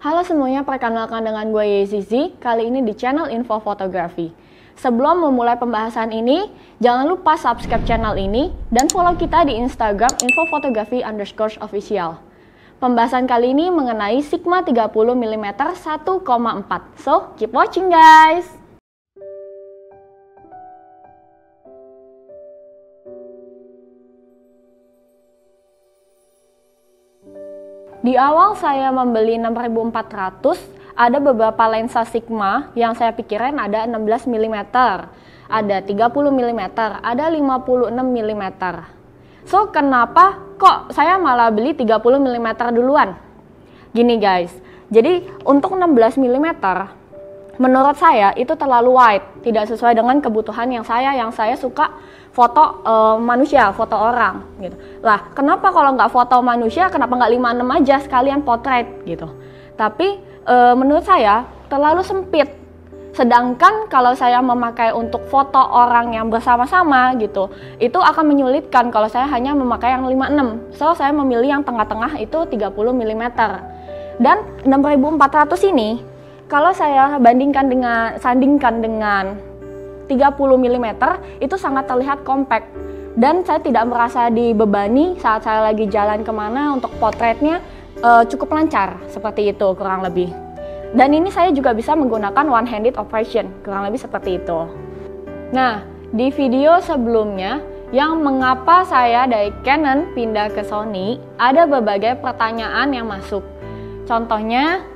Halo semuanya, perkenalkan dengan gue Yezizi, kali ini di channel Info Fotografi. Sebelum memulai pembahasan ini, jangan lupa subscribe channel ini dan follow kita di Instagram infofotografi_official. Pembahasan kali ini mengenai Sigma 30mm 1,4. So, keep watching guys! Di awal saya membeli 6400, ada beberapa lensa Sigma yang saya pikirin ada 16mm, ada 30mm, ada 56mm. So, kenapa kok saya malah beli 30mm duluan? Gini guys, jadi untuk 16mm menurut saya itu terlalu wide, tidak sesuai dengan kebutuhan yang saya suka foto manusia, foto orang gitu. Lah, kenapa kalau nggak foto manusia, kenapa nggak 56 aja sekalian potret gitu. Tapi menurut saya terlalu sempit. Sedangkan kalau saya memakai untuk foto orang yang bersama-sama gitu, itu akan menyulitkan kalau saya hanya memakai yang 56. So, saya memilih yang tengah-tengah itu 30mm. Dan 6400 ini kalau saya sandingkan dengan 30mm itu sangat terlihat compact dan saya tidak merasa dibebani saat saya lagi jalan kemana. Untuk potretnya cukup lancar seperti itu kurang lebih. Dan ini saya juga bisa menggunakan one handed operation, kurang lebih seperti itu. Nah, di video sebelumnya yang mengapa saya dari Canon pindah ke Sony, ada berbagai pertanyaan yang masuk. Contohnya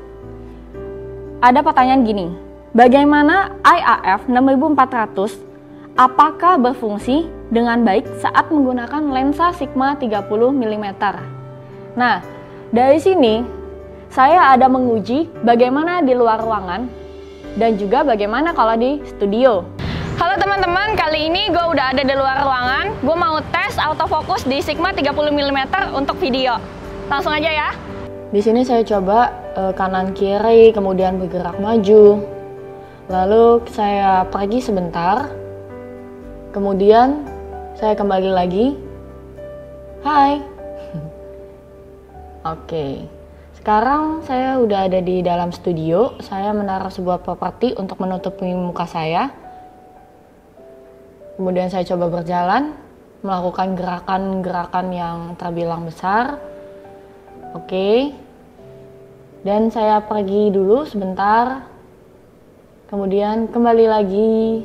ada pertanyaan gini, bagaimana IAF 6400 apakah berfungsi dengan baik saat menggunakan lensa Sigma 30mm? Nah, dari sini saya ada menguji bagaimana di luar ruangan dan juga bagaimana kalau di studio. Halo teman-teman, kali ini gue udah ada di luar ruangan. Gue mau tes autofocus di Sigma 30mm untuk video. Langsung aja ya. Di sini saya coba kanan kiri, kemudian bergerak maju. Lalu saya pergi sebentar, kemudian saya kembali lagi. Hai. Oke, sekarang saya udah ada di dalam studio. Saya menaruh sebuah properti untuk menutupi muka saya. Kemudian saya coba berjalan, melakukan gerakan-gerakan yang terbilang besar. Oke, dan saya pergi dulu sebentar. Kemudian kembali lagi.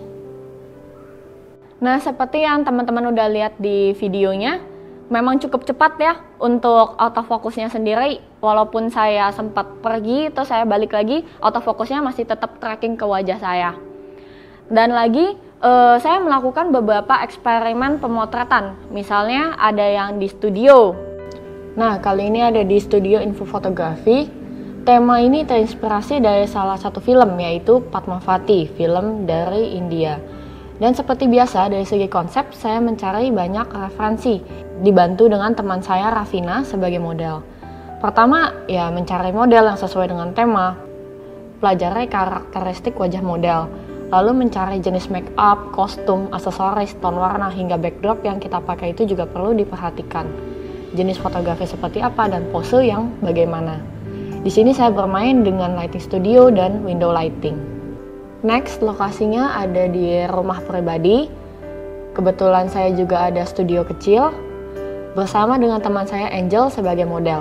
Nah, seperti yang teman-teman udah lihat di videonya, memang cukup cepat ya untuk autofokusnya sendiri. Walaupun saya sempat pergi, terus saya balik lagi, autofokusnya masih tetap tracking ke wajah saya. Dan lagi, saya melakukan beberapa eksperimen pemotretan. Misalnya ada yang di studio. Nah, kali ini ada di studio Info Fotografi. Tema ini terinspirasi dari salah satu film, yaitu Padmavati, film dari India. Dan seperti biasa, dari segi konsep, saya mencari banyak referensi, dibantu dengan teman saya, Rafina, sebagai model. Pertama, ya mencari model yang sesuai dengan tema, pelajari karakteristik wajah model, lalu mencari jenis make up, kostum, aksesoris, tone warna, hingga backdrop yang kita pakai itu juga perlu diperhatikan. Jenis fotografi seperti apa dan pose yang bagaimana. Di sini saya bermain dengan lighting studio dan window lighting. Next, lokasinya ada di rumah pribadi. Kebetulan saya juga ada studio kecil bersama dengan teman saya Angel sebagai model.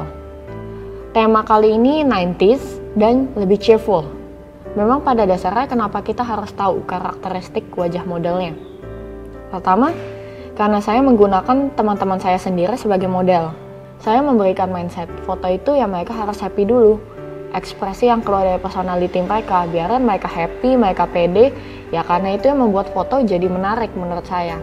Tema kali ini 90s dan lebih cheerful. Memang pada dasarnya kenapa kita harus tahu karakteristik wajah modelnya? Pertama, karena saya menggunakan teman-teman saya sendiri sebagai model. Saya memberikan mindset foto itu ya mereka harus happy dulu. Ekspresi yang keluar dari personality mereka, biarin mereka happy, mereka pede. Ya karena itu yang membuat foto jadi menarik menurut saya.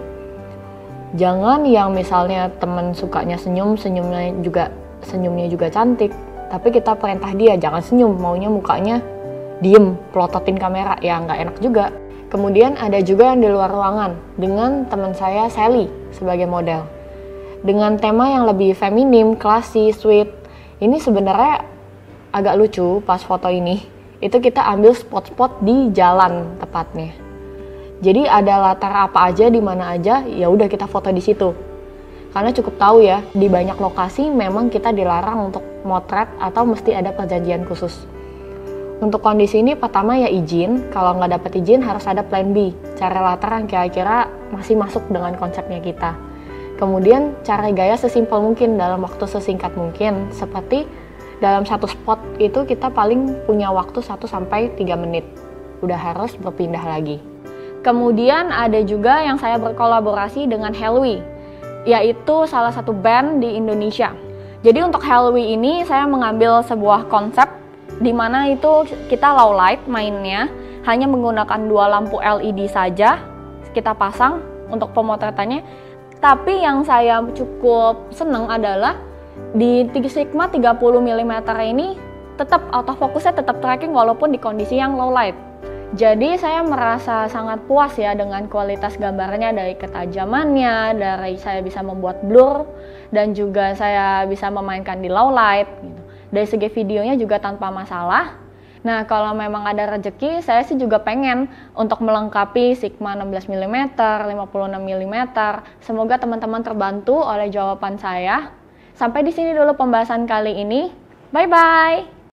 Jangan yang misalnya teman sukanya senyum, senyumnya juga cantik. Tapi kita perintah dia jangan senyum, maunya mukanya diem, pelototin kamera, ya nggak enak juga. Kemudian ada juga yang di luar ruangan dengan teman saya Sally sebagai model. Dengan tema yang lebih feminim, classy, sweet. Ini sebenarnya agak lucu pas foto ini. Itu kita ambil spot-spot di jalan tepatnya. Jadi ada latar apa aja, di mana aja, ya udah kita foto di situ. Karena cukup tahu ya, di banyak lokasi memang kita dilarang untuk motret atau mesti ada perjanjian khusus. Untuk kondisi ini pertama ya izin, kalau nggak dapat izin harus ada plan B, cari latar yang kira-kira masih masuk dengan konsepnya kita. Kemudian cari gaya sesimpel mungkin dalam waktu sesingkat mungkin, seperti dalam satu spot itu kita paling punya waktu 1-3 menit, udah harus berpindah lagi. Kemudian ada juga yang saya berkolaborasi dengan Helwi, yaitu salah satu band di Indonesia. Jadi untuk Helwi ini saya mengambil sebuah konsep di mana itu kita low light mainnya, hanya menggunakan 2 lampu LED saja kita pasang untuk pemotretannya. Tapi yang saya cukup seneng adalah di Sigma 30 mm ini tetap autofocusnya tetap tracking walaupun di kondisi yang low light. Jadi saya merasa sangat puas ya dengan kualitas gambarnya, dari ketajamannya, dari saya bisa membuat blur, dan juga saya bisa memainkan di low light gitu. Dari segi videonya juga tanpa masalah. Nah, kalau memang ada rezeki, saya sih juga pengen untuk melengkapi Sigma 16 mm, 56 mm. Semoga teman-teman terbantu oleh jawaban saya. Sampai di sini dulu pembahasan kali ini. Bye-bye!